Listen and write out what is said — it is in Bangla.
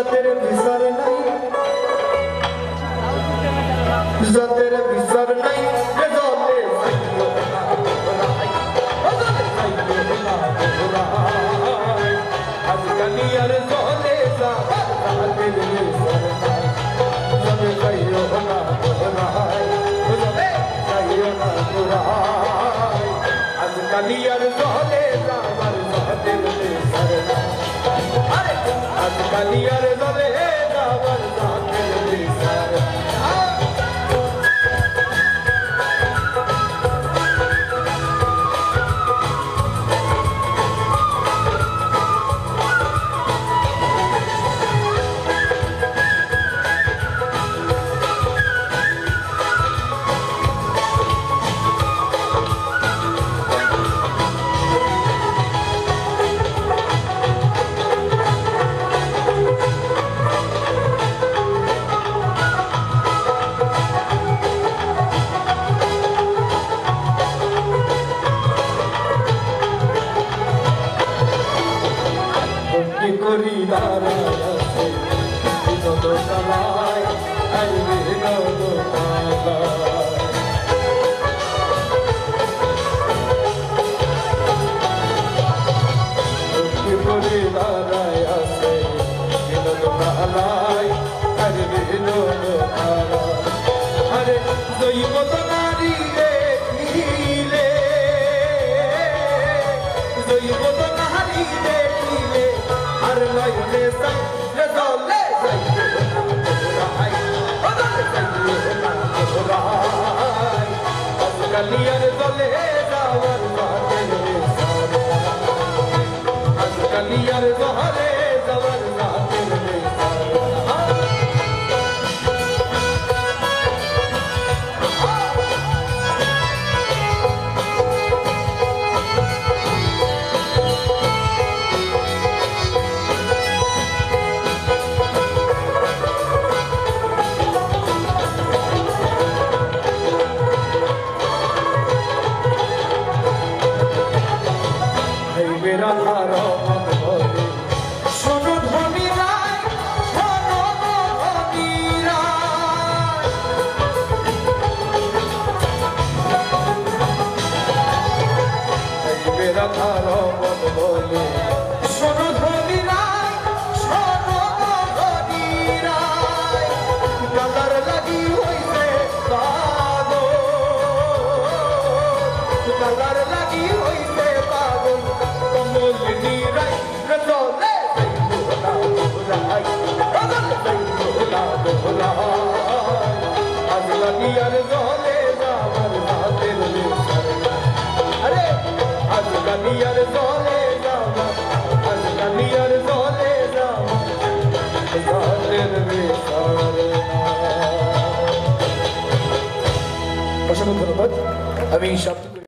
যাদের বিচার নাই যাদের বিচার নাই জলে আজকালি আর জলে যাদের বিচার নাই জলে যাইও না ঘোরায় জলে যাইও না ঘোরায় আজকালি আর জলে যাবার যাদের বিচার নাই আজকালি আর জলে যাবার যাদের বিচার করি দাঁড়াছে বিনোদ কালায় আর বিনোদ কালায় করি দাঁড়াছে বিনোদ কালায় আর বিনোদ কালায় আরে দৈব নারী রে দিলে দৈব নারী রে দিলে আর নয়নে সাই জলে আজকালি আর জলে যাওয়ার আজকালি আর জলে যাওয়ার मेरा धारा मन भरे सुनो ध्वनि राय सुनो ध्वनि राय मेरा धारा मन भरे सुनो ध्वनि राय सुनो ध्वनि राय कलर लगी हुई से पागो कलर लगी हुई से पागो Molini rai, jole Azlani ar jole jabar zater bisar Are Azlani ar jole jabar Azlani ar jole jabar zater bisar অসংখ্য ধন্যবাদ আমি